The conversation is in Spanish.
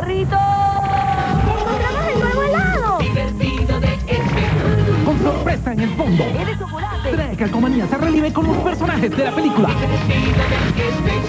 carrito! ¡Encontramos el nuevo helado! Divertido de Con sorpresa en el fondo. ¡Es de chocolate! Trae calcomanía se relive con los personajes de la película. Divertido de